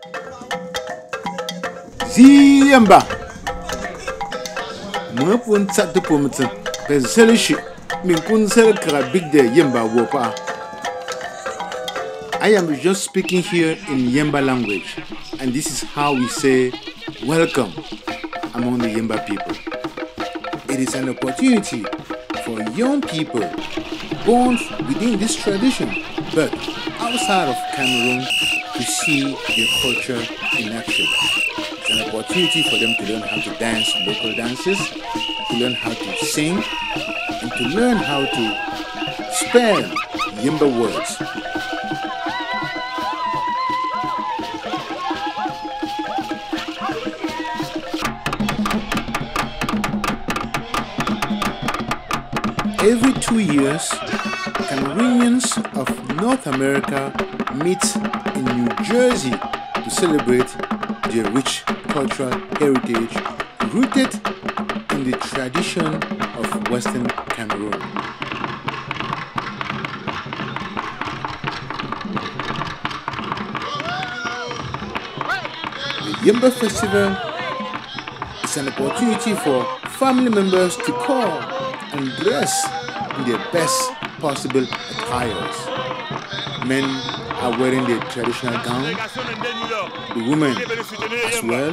Ziyamba. Mwen pon sak de pometen. Pe zele shi. Min pon zele kra big de Yemba wopa. I am just speaking here in Yemba language, and this is how we say welcome among the Yemba people. It is an opportunity for young people born within this tradition but outside of Cameroon to see their culture in action. It's an opportunity for them to learn how to dance local dances, to learn how to sing, and to learn how to spell Yemba words. Every 2 years, Cameroonians of North America meet in New Jersey to celebrate their rich cultural heritage rooted in the tradition of Western Cameroon. The Yemba Festival is an opportunity for family members to call and dress in their best possible attires. Men are wearing their traditional gown, the women as well,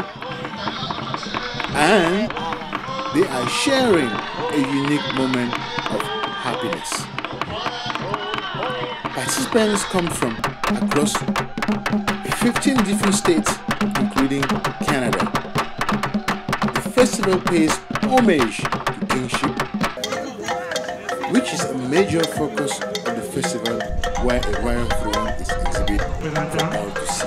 and they are sharing a unique moment of happiness. Participants come from across 15 different states, including Canada. The festival pays homage to kingship, which is a major focus of the festival, where a royal throne is exhibited for all to see.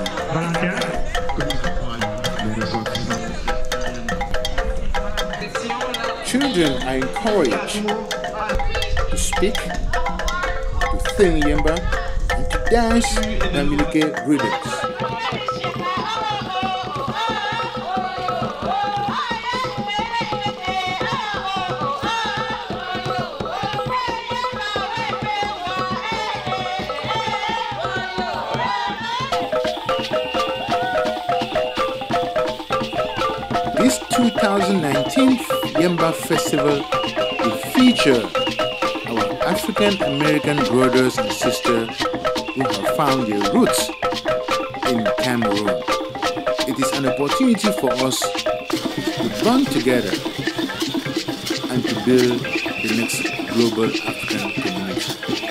Children are encouraged to speak, to sing Yemba, and to dance Bamileke rhythms. This 2019 Yemba Festival will feature our African American brothers and sisters who have found their roots in Cameroon. It is an opportunity for us to bond together and to build the next global African community.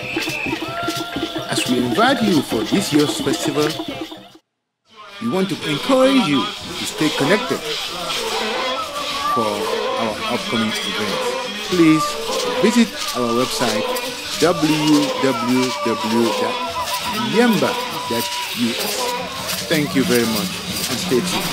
As we invite you for this year's festival, we want to encourage you to stay connected for our upcoming events. Please visit our website www.yemba.us. Thank you very much and stay tuned.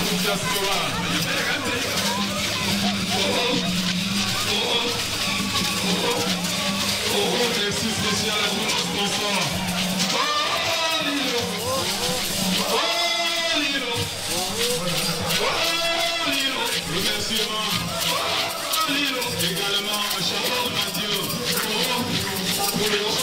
Également, Charles Mathieu.